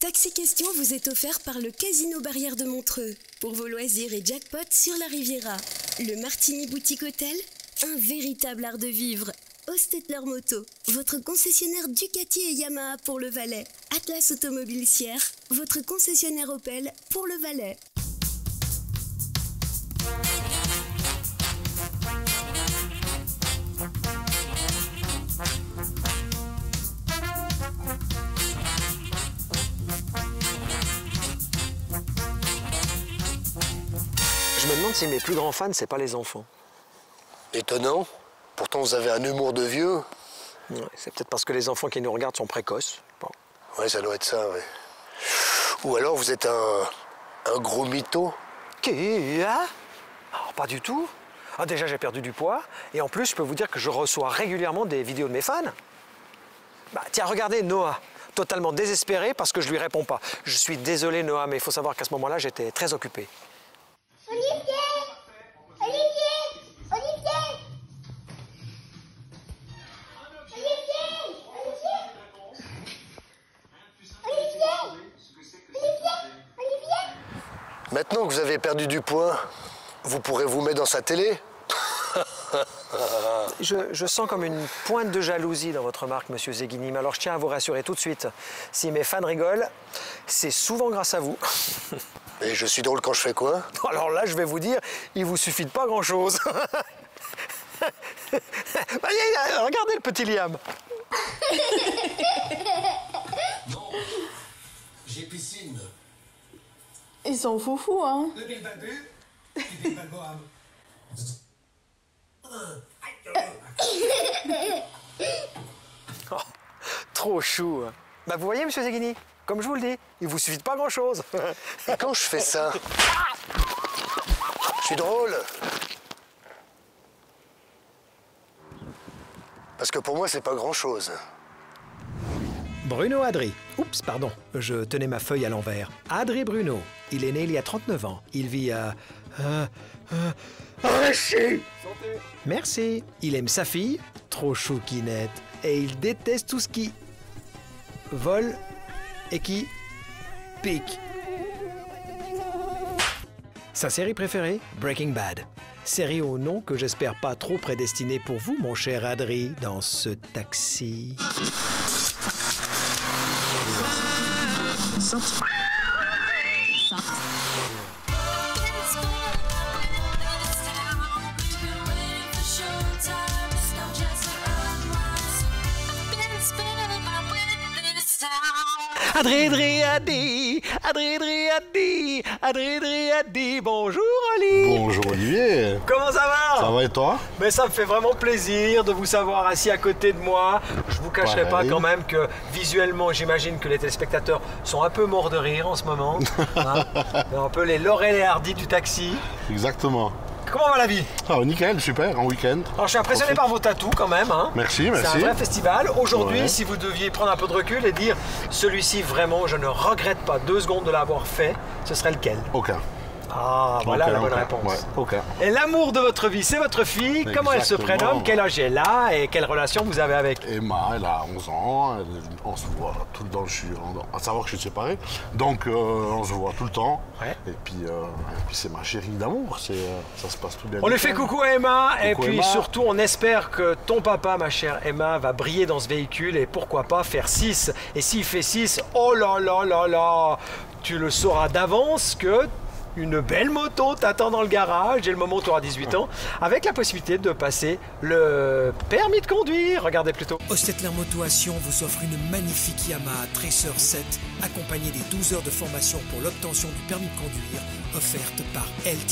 Taxi Question vous est offert par le Casino Barrière de Montreux. Pour vos loisirs et jackpot sur la Riviera. Le Martini Boutique Hôtel, un véritable art de vivre. Ostetler Moto, votre concessionnaire Ducati et Yamaha pour le Valais. Atlas Automobile Sierre, votre concessionnaire Opel pour le Valais. Je me demande si mes plus grands fans, c'est pas les enfants. Étonnant. Pourtant, vous avez un humour de vieux. Ouais, c'est peut-être parce que les enfants qui nous regardent sont précoces. Bon. Ouais, ça doit être ça, ouais. Ou alors, vous êtes un gros mytho. Alors, pas du tout. Ah, déjà, j'ai perdu du poids. Et en plus, je peux vous dire que je reçois régulièrement des vidéos de mes fans. Bah, tiens, regardez Noah, totalement désespéré parce que je lui réponds pas. Je suis désolé, Noah, mais il faut savoir qu'à ce moment-là, j'étais très occupé. Olivier! Olivier! Olivier! Maintenant que vous avez perdu du poids, vous pourrez vous mettre dans sa télé. Je sens comme une pointe de jalousie dans votre remarque, monsieur Zeghini. Mais alors, je tiens à vous rassurer tout de suite. Si mes fans rigolent, c'est souvent grâce à vous. Et je suis drôle quand je fais quoi? Alors là, je vais vous dire, il vous suffit de pas grand-chose. Regardez le petit Liam. Non, j'ai piscine. Ils sont foufous, hein. Le Big Babu et Big Balboam. Oh, trop chou. Bah, vous voyez, monsieur Zeghini, comme je vous le dis, il vous suffit de pas grand-chose. Et quand je fais ça, je suis drôle. Parce que pour moi, c'est pas grand-chose. Bruno Adri. Oups, pardon, je tenais ma feuille à l'envers. Adri Bruno. Il est né il y a 39 ans. Il vit à... Merci. Il aime sa fille, trop chouquinette, et il déteste tout ce qui vole et qui pique. Sa série préférée, Breaking Bad. Série au nom que j'espère pas trop prédestinée pour vous, mon cher Adri, dans ce taxi. Adri, bonjour Oli. Bonjour Olivier. Comment ça va? Ça va et toi? Mais ça me fait vraiment plaisir de vous savoir assis à côté de moi. Je vous cacherai pas quand même que visuellement, j'imagine que les téléspectateurs sont un peu morts de rire en ce moment. Hein, un peu les Laurel et Hardy du taxi. Exactement. Comment va la vie? Ah, nickel, super, en week-end. Alors, je suis impressionné par vos tatous quand même. Hein. Merci, merci. C'est un vrai festival. Aujourd'hui, Ouais. si vous deviez prendre un peu de recul et dire celui-ci, vraiment, je ne regrette pas 2 secondes de l'avoir fait, ce serait lequel? Aucun. Ah, voilà la bonne aucun. réponse. Ouais, aucun. Et l'amour de votre vie, c'est votre fille. Comment elle se Exactement. prénomme? Quel âge elle a? Et quelle relation vous avez avec? Emma, elle a 11 ans, on se voit tout le temps, à savoir que je suis séparé, donc on se voit tout le temps. Ouais. Et puis c'est ma chérie d'amour, ça se passe tout bien. On lui fait coucou à Emma, et Coucou puis Emma. surtout on espère que ton papa, ma chère Emma, va briller dans ce véhicule et pourquoi pas faire 6. Et s'il fait 6, oh là là là là, tu le sauras d'avance que une belle moto t'attend dans le garage et le moment où tu auras 18 ans, avec la possibilité de passer le permis de conduire. Regardez plutôt. Ostetler Moto à Sion vous offre une magnifique Yamaha Tracer 7 accompagnée des 12 heures de formation pour l'obtention du permis de conduire offerte par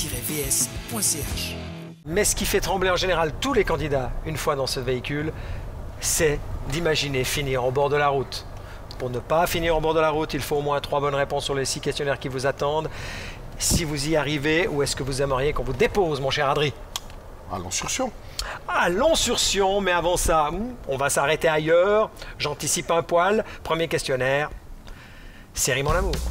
l-vs.ch. Mais ce qui fait trembler en général tous les candidats une fois dans ce véhicule, c'est d'imaginer finir au bord de la route. Pour ne pas finir au bord de la route, il faut au moins 3 bonnes réponses sur les 6 questionnaires qui vous attendent. Si vous y arrivez, où est-ce que vous aimeriez qu'on vous dépose, mon cher Adri? Allons sur Sion. Allons sur Sion, mais avant ça, on va s'arrêter ailleurs. J'anticipe un poil. Premier questionnaire. Série Mon Amour.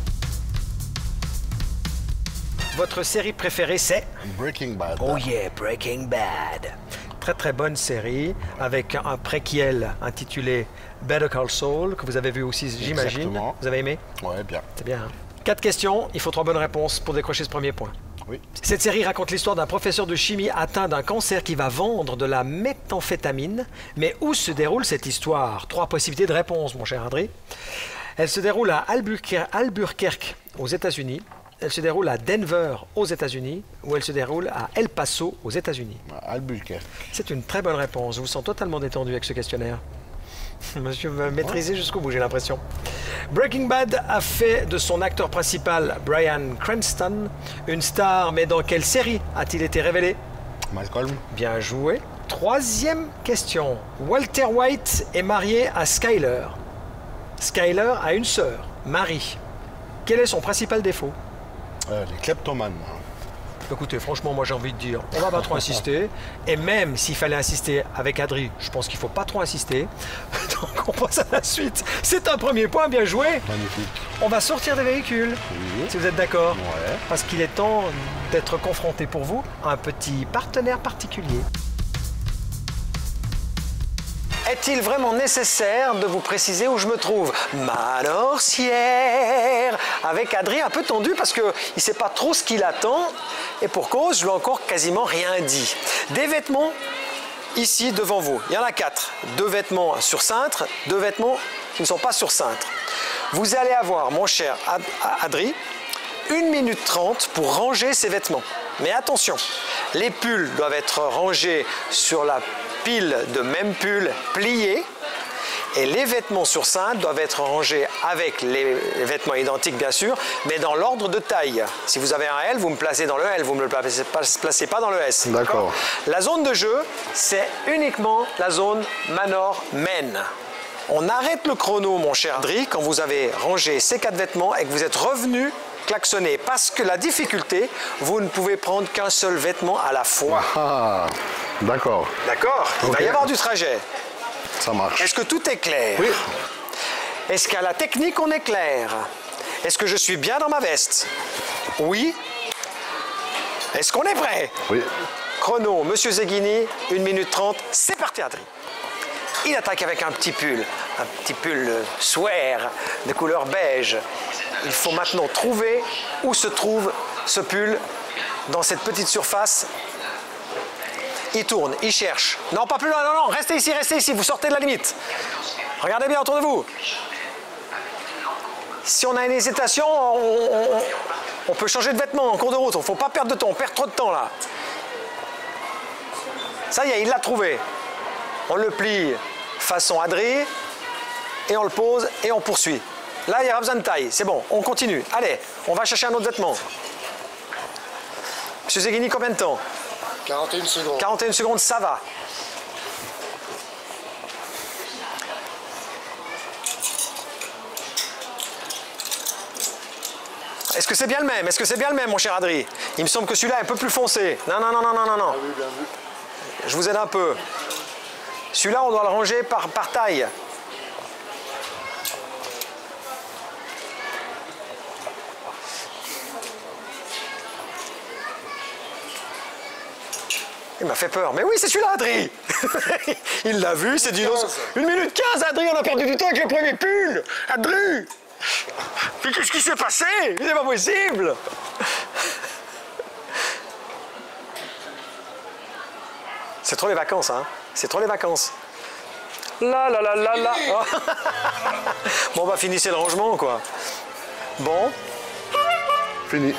Votre série préférée, c'est? Breaking Bad. Oh yeah, Breaking Bad. très bonne série avec un préquel intitulé Better Call Saul, que vous avez vu aussi, j'imagine. Exactement. Vous avez aimé? Ouais, bien. C'est bien. 4 questions, il faut 3 bonnes réponses pour décrocher ce premier point. Oui. Cette série raconte l'histoire d'un professeur de chimie atteint d'un cancer qui va vendre de la méthamphétamine. Mais où se déroule cette histoire? 3 possibilités de réponse, mon cher André. Elle se déroule à Albuquerque, aux États-Unis. Elle se déroule à Denver, aux États-Unis. Ou elle se déroule à El Paso, aux États-Unis. Albuquerque. C'est une très bonne réponse. Je vous sens totalement détendu avec ce questionnaire. Monsieur va maîtriser jusqu'au bout, j'ai l'impression. Breaking Bad a fait de son acteur principal, Bryan Cranston, une star, mais dans quelle série a-t-il été révélé? Malcolm. Bien joué. 3e question. Walter White est marié à Skyler. Skyler a une sœur, Marie. Quel est son principal défaut? Les kleptomanes. Écoutez, franchement, moi j'ai envie de dire, on va pas trop insister. Et même s'il fallait insister avec Adri, je pense qu'il faut pas trop insister. Donc on passe à la suite. C'est un premier point, bien joué. Magnifique. On va sortir des véhicules, Oui. si vous êtes d'accord. Ouais. Parce qu'il est temps d'être confronté pour vous à un petit partenaire particulier. Est-il vraiment nécessaire de vous préciser où je me trouve? Manorcière, avec Adrien un peu tendu parce qu'il ne sait pas trop ce qu'il attend. Et pour cause, je lui ai encore quasiment rien dit. Des vêtements ici devant vous. Il y en a 4. 2 vêtements sur cintre, 2 vêtements qui ne sont pas sur cintre. Vous allez avoir, mon cher Adri, 1 minute 30 pour ranger ces vêtements. Mais attention, les pulls doivent être rangés sur la pile de même pull pliés et les vêtements sur cintre doivent être rangés avec les vêtements identiques bien sûr, mais dans l'ordre de taille. Si vous avez un L, vous me placez dans le L, vous ne me le placez pas dans le S. D'accord. La zone de jeu, c'est uniquement la zone Manor-Men. On arrête le chrono, mon cher Dri, quand vous avez rangé ces 4 vêtements et que vous êtes revenu klaxonner. Parce que la difficulté, vous ne pouvez prendre qu'un seul vêtement à la fois. Ah, d'accord. D'accord? Il va y avoir du trajet. Ça marche. Est-ce que tout est clair? Oui. Est-ce qu'à la technique, on est clair? Est-ce que je suis bien dans ma veste? Oui. Est-ce qu'on est prêt? Oui. Chrono, Monsieur Zeghini, 1 minute 30, c'est parti Adri. Il attaque avec un petit pull swear de couleur beige. Il faut maintenant trouver où se trouve ce pull dans cette petite surface. Il tourne, il cherche. Non, pas plus loin, non, restez ici, vous sortez de la limite. Regardez bien autour de vous. Si on a une hésitation, on peut changer de vêtements en cours de route. Il ne faut pas perdre de temps, on perd trop de temps là. Ça y est, il l'a trouvé. On le plie façon Adri et on le pose et on poursuit. Là, il n'y a pas besoin de taille, c'est bon, on continue. Allez, on va chercher un autre vêtement. Monsieur Zeghini, combien de temps? 41 secondes. 41 secondes, ça va. Est-ce que c'est bien le même? Est-ce que c'est bien le même, mon cher Adri? Il me semble que celui-là est un peu plus foncé. Non. Ah oui, bien vu. Je vous aide un peu. Celui-là, on doit le ranger par taille. Il m'a fait peur. Mais oui, c'est celui-là, Adri. Il l'a vu, c'est dit 1 minute 15, Adri, on a perdu du temps avec le premier pull. Adri. Mais qu'est-ce qui s'est passé? C'est pas possible. C'est trop les vacances, hein. C'est trop les vacances. Là. Bon, bah, finissez le rangement, quoi. Bon. Fini.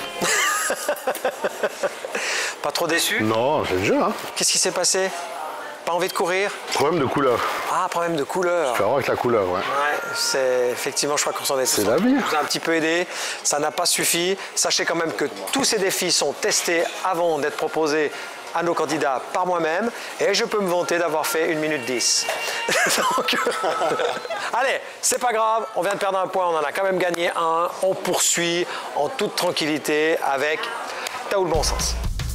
Pas trop déçu? Non, c'est le jeu, hein. Qu'est-ce qui s'est passé? Pas envie de courir? Problème de couleur. Ah, problème de couleur. Faut avoir avec la couleur, ouais. Ouais, c'est effectivement, je crois qu'on s'en est. C'est la vie. Je vous ai un petit peu aidé, ça n'a pas suffi. Sachez quand même que tous ces défis sont testés avant d'être proposés à nos candidats par moi-même et je peux me vanter d'avoir fait 1 minute 10. Donc, allez, c'est pas grave, on vient de perdre un point, on en a quand même gagné un. On poursuit en toute tranquillité avec T'as où le bon sens.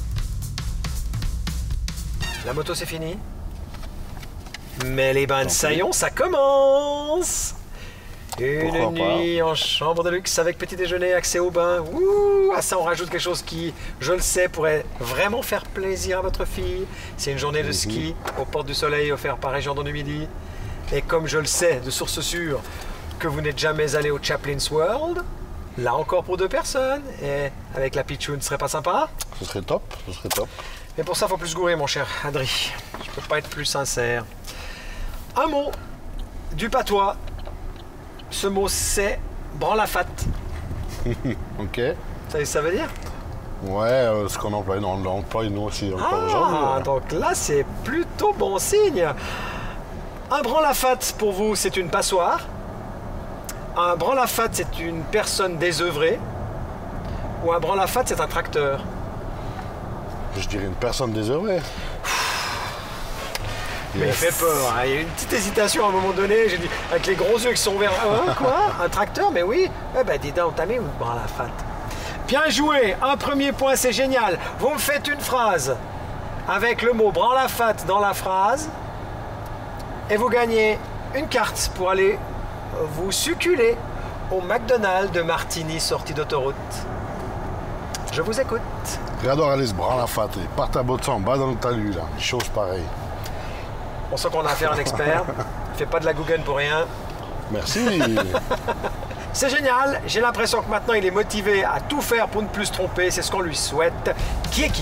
La moto, c'est fini. Mais les bains de saillon, ça commence. Une nuit en chambre de luxe avec petit déjeuner, accès au bain. Ouh, à ça on rajoute quelque chose qui, je le sais, pourrait vraiment faire plaisir à votre fille. C'est une journée de ski aux portes du soleil offert par Région du Midi. Et comme je le sais de source sûre que vous n'êtes jamais allé au Chaplin's World, là encore pour 2 personnes, et avec la pitchoune, ce serait pas sympa? Ce serait top, ce serait top. Mais pour ça, faut plus se gourer, mon cher Adri. Je peux pas être plus sincère. Un mot du patois. Ce mot, c'est branlafat. Ok. Ça veut dire? Ouais, ce qu'on emploie dans l'emploi, nous aussi, encore aujourd'hui. Ah, donc là, c'est plutôt bon signe. Un branlafat, pour vous, c'est une passoire. Un branlafat, c'est une personne désœuvrée. Ou un branlafat, c'est un tracteur. Je dirais une personne désœuvrée. Mais il fait peur, hein. Il y a eu une petite hésitation à un moment donné. J'ai dit, avec les gros yeux qui sont ouverts, quoi? Un tracteur? Mais oui. Eh ben, dis donc, t'as mis une branlafat. Bien joué. Un premier point, c'est génial. Vous me faites une phrase avec le mot branlafat dans la phrase. Et vous gagnez une carte pour aller vous succuler au McDonald's de Martigny, sortie d'autoroute. Je vous écoute. J'adore aller se branler la fat et part à bout de sang, bas dans le talus, là. Des choses pareilles. On sent qu'on a affaire à un expert. Fait pas de la Guggen pour rien. Merci. C'est génial. J'ai l'impression que maintenant il est motivé à tout faire pour ne plus se tromper. C'est ce qu'on lui souhaite. Qui est qui?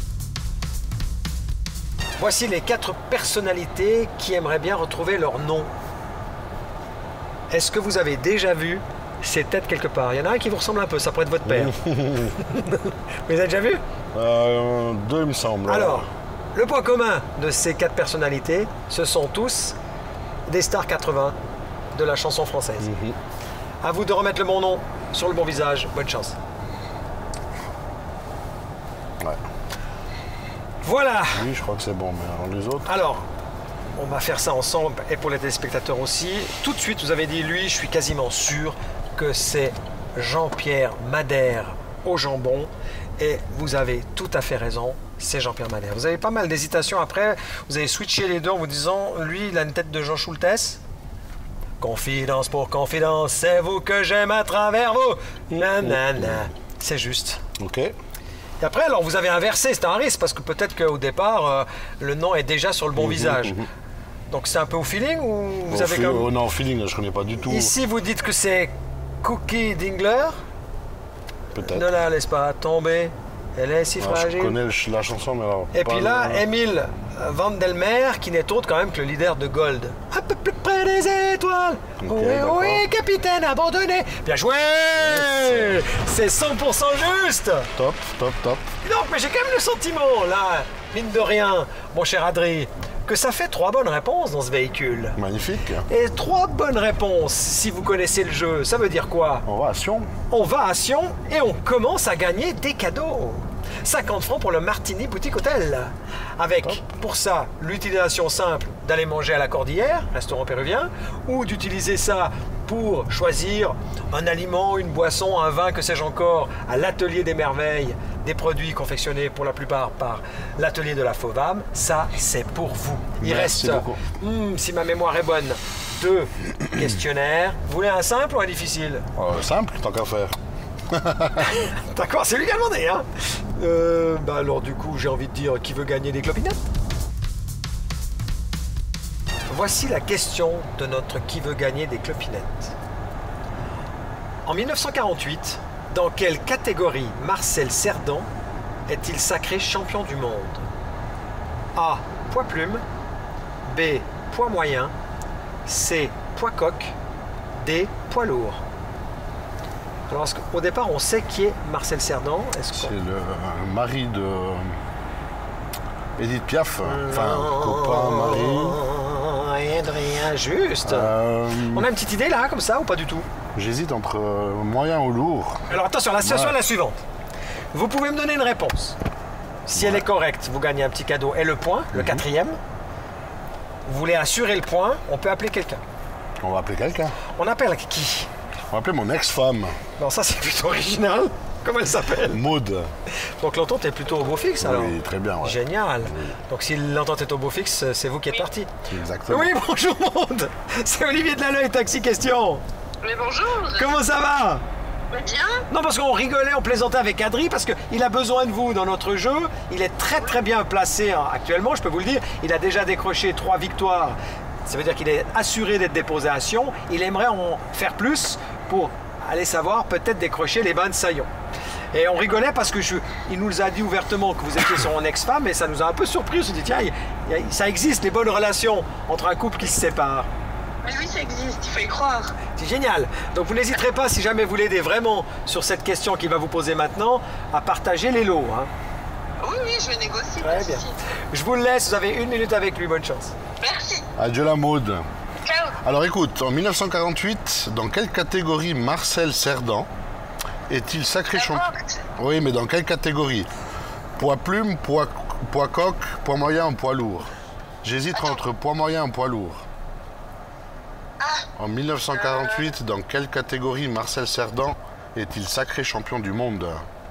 Voici les 4 personnalités qui aimeraient bien retrouver leur nom. Est-ce que vous avez déjà vu ces têtes quelque part? Il y en a un qui vous ressemble un peu, ça pourrait être votre père. Vous les avez déjà vus? 2, il me semble. Alors, le point commun de ces 4 personnalités, ce sont tous des stars 80 de la chanson française. À vous de remettre le bon nom sur le bon visage. Bonne chance. Ouais. Voilà. Oui, je crois que c'est bon, mais alors les autres... Alors, on va faire ça ensemble et pour les téléspectateurs aussi. Tout de suite, vous avez dit lui, je suis quasiment sûr que c'est Jean-Pierre Madère au jambon. Et vous avez tout à fait raison, c'est Jean-Pierre Madère. Vous avez pas mal d'hésitations après. Vous avez switché les deux en vous disant, lui, il a une tête de Jean Schultes. Confidence pour confidence, c'est vous que j'aime à travers vous. Nanana. C'est juste. Ok. Et après, alors, vous avez inversé, c'est un risque, parce que peut-être qu'au départ, le nom est déjà sur le bon visage. Donc c'est un peu au feeling ou vous avez comme... Non, au feeling, je connais pas du tout. Ici, vous dites que c'est Cookie Dingler. Peut-être. Ne la laisse pas tomber, elle est si fragile. Je connais la chanson, mais alors... Et puis là, Émile Vandelmer, qui n'est autre quand même que le leader de Gold. Un peu plus près des étoiles. Ok, Oui, d'accord. oui, capitaine abandonné. Bien joué. C'est 100% juste. Top, top, top. Donc, mais j'ai quand même le sentiment, là, mine de rien, mon cher Adri, que ça fait 3 bonnes réponses dans ce véhicule. Magnifique. Et 3 bonnes réponses, si vous connaissez le jeu, ça veut dire quoi? On va à Sion. On va à Sion et on commence à gagner des cadeaux. 50 francs pour le Martigny Boutique Hôtel. Avec, pour ça, l'utilisation simple d'aller manger à la Cordillère, restaurant péruvien, ou d'utiliser ça pour choisir un aliment, une boisson, un vin, que sais-je encore, à l'Atelier des Merveilles, des produits confectionnés pour la plupart par l'Atelier de la Fauvam. Ça, c'est pour vous. Il Merci reste, beaucoup. si ma mémoire est bonne, 2 questionnaires. Vous voulez un simple ou un difficile? Simple, tant qu'à faire. D'accord, c'est lui qui a demandé, hein. Alors du coup, j'ai envie de dire, qui veut gagner des clopinettes? Voici la question de notre qui veut gagner des clopinettes. En 1948, dans quelle catégorie Marcel Cerdan est-il sacré champion du monde? A. Poids plume. B. Poids moyen. C. Poids coq. D. Poids lourd. Alors, au départ, on sait qui est Marcel Cerdan. C'est le mari de Edith Piaf. Enfin, copain, mari. Rien de rien, juste. On a une petite idée là, comme ça, ou pas du tout? J'hésite entre moyen ou lourd. Alors attention, la situation est la suivante. Vous pouvez me donner une réponse. Si elle est correcte, vous gagnez un petit cadeau et le point, le 4e. Vous voulez assurer le point, on peut appeler quelqu'un. On va appeler quelqu'un. On appelle qui? On va appeler mon ex-femme. Non, ça c'est plutôt original. Comment elle s'appelle? Maud. Donc l'entente est plutôt au beau fixe alors? Oui, très bien. Ouais. Génial. Donc si l'entente est au beau fixe, c'est vous qui êtes parti. Exactement. Oui, bonjour Maud. C'est Olivier Delaleuil, Taxi Question. Mais bonjour. Comment ça va? Bien. Non, parce qu'on rigolait, on plaisantait avec Adri parce qu'il a besoin de vous dans notre jeu. Il est très très bien placé actuellement, je peux vous le dire. Il a déjà décroché 3 victoires. Ça veut dire qu'il est assuré d'être déposé à Sion. Il aimerait en faire plus pour aller savoir peut-être décrocher les bandes saillants. Et on rigolait parce que il nous a dit ouvertement que vous étiez son ex-femme et ça nous a un peu surpris. On s'est dit, tiens, ça existe, les bonnes relations entre un couple qui se sépare. Mais oui, ça existe, il faut y croire. C'est génial. Donc vous n'hésiterez pas, si jamais vous l'aidez vraiment sur cette question qu'il va vous poser maintenant, à partager les lots. Hein. Oui, oui, je vais négocier. Très bien. Je vous le laisse, vous avez 1 minute avec lui, bonne chance. Merci. Adieu la Maud. Ciao. Alors écoute, en 1948, dans quelle catégorie Marcel Cerdan est-il sacré champion? Oui, mais dans quelle catégorie? Poids plume, poids coq, poids moyen ou poids lourd? J'hésite entre poids moyen et poids lourd. En 1948, dans quelle catégorie Marcel Cerdan est-il sacré champion du monde?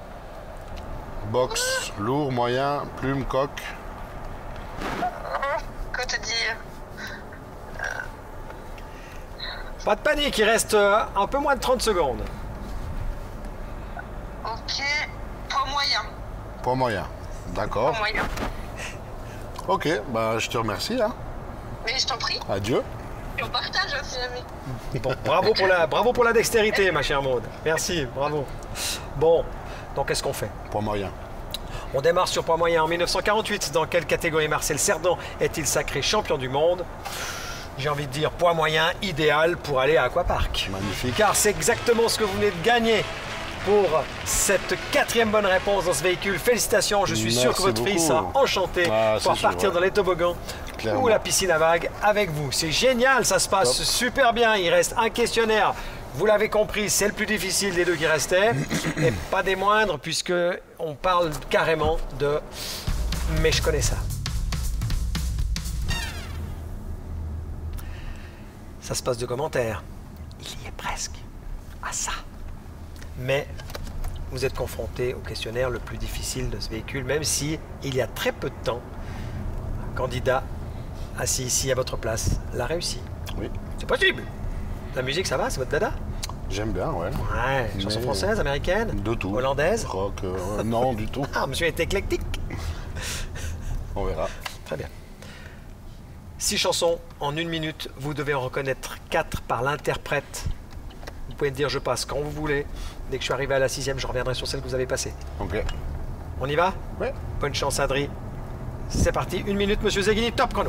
Boxe, lourd, moyen, plume, coq. Quoi te dire? Pas de panique, il reste un peu moins de 30 secondes. Ok, poids moyen. Poids moyen, d'accord. Poids moyen. Ok, bah je te remercie. Hein. Mais je t'en prie. Adieu. Et on partage si jamais. Bon, bravo pour la dextérité, ma chère Maud. Merci, bravo. Bon, donc qu'est-ce qu'on fait? Poids moyen. On démarre sur poids moyen. En 1948, dans quelle catégorie Marcel Cerdan est-il sacré champion du monde? J'ai envie de dire poids moyen idéal pour aller à Aquapark. Magnifique. Car c'est exactement ce que vous venez de gagner pour cette 4e bonne réponse dans ce véhicule. Félicitations, je suis sûr que votre fille sera enchantée pour partir dans les toboggans ou la piscine à vagues avec vous. C'est génial, ça se passe super bien. Il reste un questionnaire. Vous l'avez compris, c'est le plus difficile des deux qui restaient. Et pas des moindres, puisque on parle carrément de « mais je connais ça ». Ça se passe de commentaires. Il y est presque à ça. Mais vous êtes confronté au questionnaire le plus difficile de ce véhicule, même si il y a très peu de temps, un candidat assis ici à votre place l'a réussi. Oui. C'est possible. La musique, ça va? C'est votre dada? J'aime bien, ouais. Ouais. Chanson française, américaine? De tout. Hollandaise? Rock, non, du tout. Ah, monsieur est éclectique. On verra. Très bien. 6 chansons en 1 minute. Vous devez en reconnaître 4 par l'interprète. Vous pouvez me dire je passe quand vous voulez. Dès que je suis arrivé à la 6e, je reviendrai sur celle que vous avez passée. Ok. On y va? Oui. Bonne chance, Adri. C'est parti. 1 minute, monsieur Zeghini, top chrono.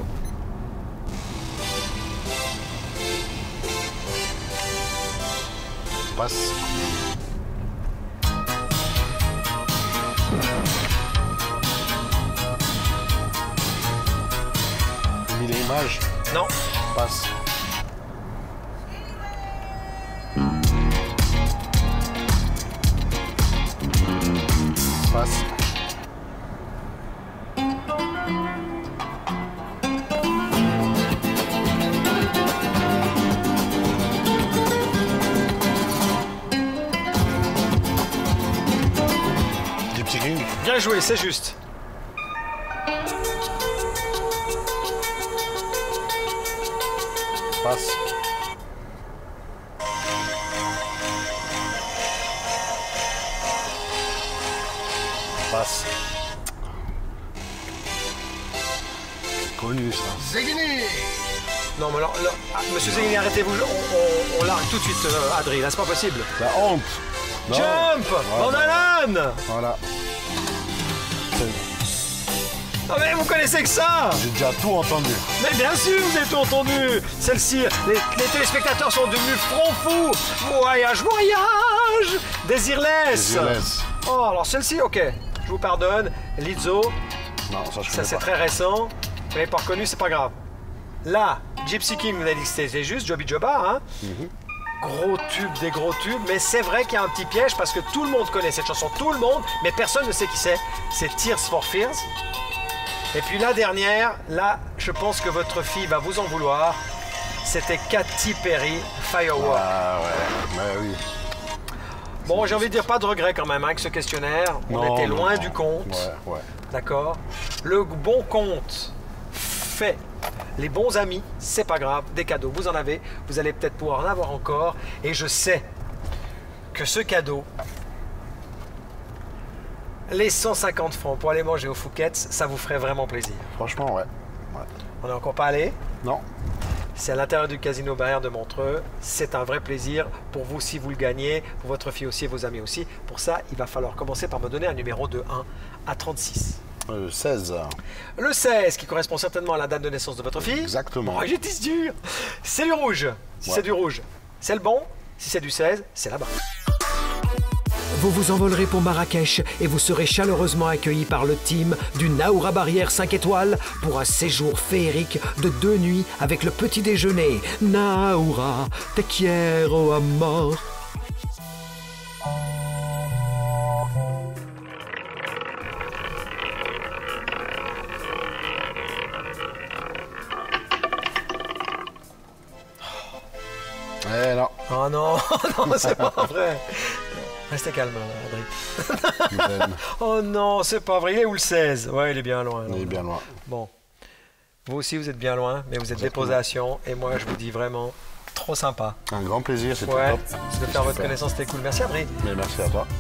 Passe. Mis les images. Non. Passe. Passe. Gypsy King. Bien joué, c'est juste. Passe. Passe. Connu ça. Zeghini. Non, mais alors, monsieur Zeghini, arrêtez-vous. On l'arrête tout de suite, Adri. Là, c'est pas possible. La honte. Non. Jump! Van Halen! Voilà. Non mais vous connaissez que ça! J'ai déjà tout entendu. Mais bien sûr, vous avez tout entendu! Celle-ci, les téléspectateurs sont devenus front fous! Voyage, voyage! Désirless! Désirless. Oh, alors celle-ci, ok. Je vous pardonne. Lizzo. Non, ça je Ça, connais c'est pas. très récent. Vous l'avez pas reconnu, c'est pas grave. Là, Gypsy King, vous avez dit que c'était juste, Joby Joba, hein? Gros tube, des gros tubes, mais c'est vrai qu'il y a un petit piège parce que tout le monde connaît cette chanson, tout le monde, mais personne ne sait qui c'est. C'est Tears for Fears. Et puis la dernière, là, je pense que votre fille va vous en vouloir. C'était Katy Perry, Firework. Ah ouais, bah oui. Bon, j'ai envie de dire pas de regret quand même hein, avec ce questionnaire. On Non, était non, loin non. du compte. Ouais. D'accord. Le bon compte fait. Les bons amis, c'est pas grave, des cadeaux, vous en avez, vous allez peut-être pouvoir en avoir encore. Et je sais que ce cadeau, les 150 francs pour aller manger au Fouquet's, ça vous ferait vraiment plaisir. Franchement, ouais. On n'est encore pas allé? Non. C'est à l'intérieur du Casino Barrière de Montreux. C'est un vrai plaisir pour vous si vous le gagnez, pour votre fille aussi et vos amis aussi. Pour ça, il va falloir commencer par me donner un numéro de 1 à 36. 16. Le 16, qui correspond certainement à la date de naissance de votre fille. Exactement. Oh, j'étais sûr. C'est du rouge. Si c'est du rouge, c'est le bon. Si c'est du 16, c'est là-bas. Vous vous envolerez pour Marrakech et vous serez chaleureusement accueillis par le team du Naoura Barrière 5 étoiles pour un séjour féerique de 2 nuits avec le petit déjeuner. Naoura, te quiero amor. Eh non. Oh non, non, c'est pas vrai. Restez calme, Adrien. Oh non, c'est pas vrai. Il est où le 16? Ouais, il est bien loin. Il est bien loin. Bon. Vous aussi, vous êtes bien loin, mais vous êtes déposé à Sion. Et moi, je vous dis vraiment, trop sympa. Un grand plaisir, c'était ouais, top. De faire votre connaissance, c'était cool. Merci, Adrien. Mais merci à toi.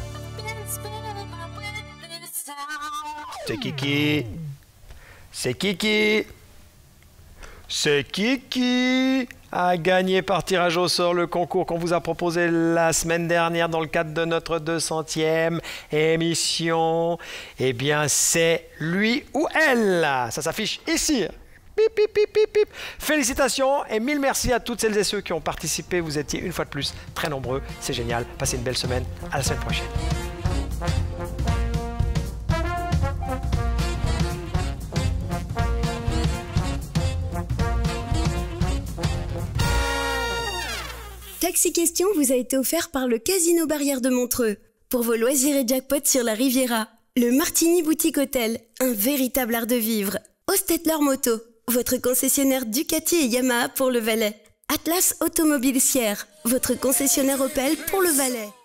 C'est Kiki. C'est Kiki. C'est Kiki a gagné par tirage au sort le concours qu'on vous a proposé la semaine dernière dans le cadre de notre 200e émission. Eh bien, c'est lui ou elle. Ça s'affiche ici. Pip, pip, pip, pip, pip. Félicitations et mille merci à toutes celles et ceux qui ont participé. Vous étiez une fois de plus très nombreux. C'est génial. Passez une belle semaine. À la semaine prochaine. Taxi Question vous a été offert par le Casino Barrière de Montreux. Pour vos loisirs et jackpots sur la Riviera. Le Martini Boutique Hôtel, un véritable art de vivre. Ostetler Moto, votre concessionnaire Ducati et Yamaha pour le Valais. Atlas Automobile Sierre, votre concessionnaire Opel pour le Valais.